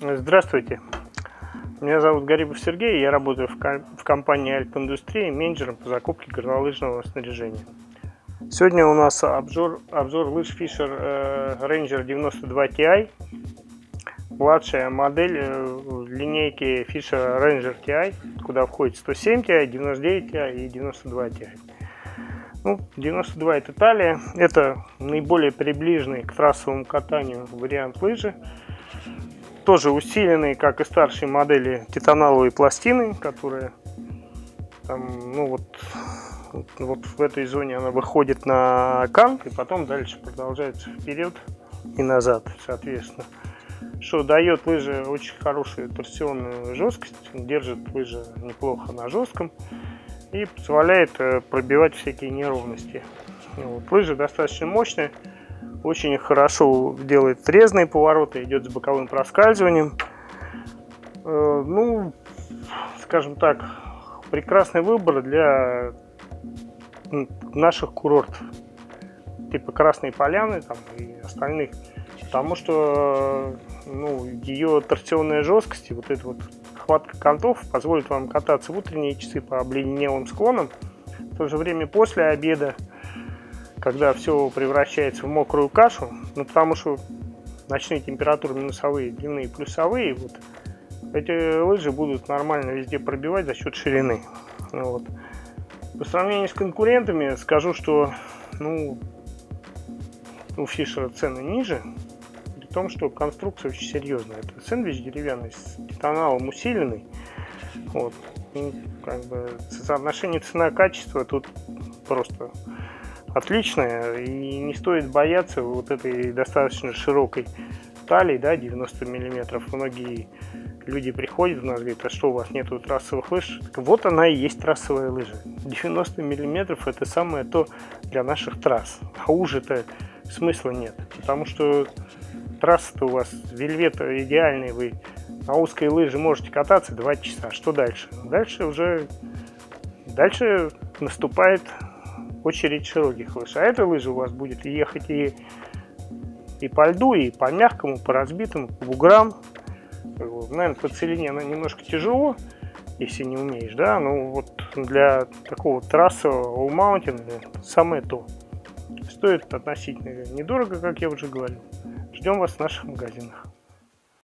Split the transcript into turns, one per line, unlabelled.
Здравствуйте, меня зовут Гарибов Сергей, я работаю в компании Альп-Индустрия менеджером по закупке горнолыжного снаряжения. Сегодня у нас обзор лыж Fischer Ranger 92 Ti, младшая модель линейки Fischer Ranger Ti, куда входит 107 Ti, 99 Ti и 92 Ti. 92 это талия, это наиболее приближенный к трассовому катанию вариант лыжи. Тоже усиленные, как и старшие модели, титаналовые пластины, которые там, вот в этой зоне она выходит на кант и потом дальше продолжается вперед и назад, соответственно. Что дает лыже очень хорошую торсионную жесткость, держит лыжи неплохо на жестком и позволяет пробивать всякие неровности. Лыжа достаточно мощная. Очень хорошо делает резные повороты, идет с боковым проскальзыванием. Скажем так, прекрасный выбор для наших курортов, типа Красной Поляны там, и остальных. Потому что ее торсионная жесткость и вот эта вот хватка контов позволит вам кататься в утренние часы по обледенелым склонам. В то же время после обеда, когда все превращается в мокрую кашу, потому что ночные температуры минусовые, дневные плюсовые, вот, эти лыжи будут нормально везде пробивать за счет ширины. По сравнению с конкурентами скажу, что у Fischer цены ниже, при том, что конструкция очень серьезная. Это сэндвич деревянный с титаналом усиленный. Соотношение цена-качество тут просто отличная, и не стоит бояться вот этой достаточно широкой талии, 90 миллиметров. Многие люди приходят у нас, говорят: а что, у вас нету трассовых лыж? Так вот она и есть трассовая лыжа. 90 миллиметров это самое то для наших трасс, а уже-то смысла нет, потому что трасса-то у вас вельвет идеальный, вы на узкой лыже можете кататься 2 часа. Что дальше? Дальше наступает очередь широких лыж. А эта лыжа у вас будет ехать и по льду, и по мягкому, по разбитому, по буграм. Наверное, по целине она немножко тяжело, если не умеешь, для такого трассового all-mountain самое то. Стоит относительно недорого, как я уже говорил. Ждем вас в наших магазинах.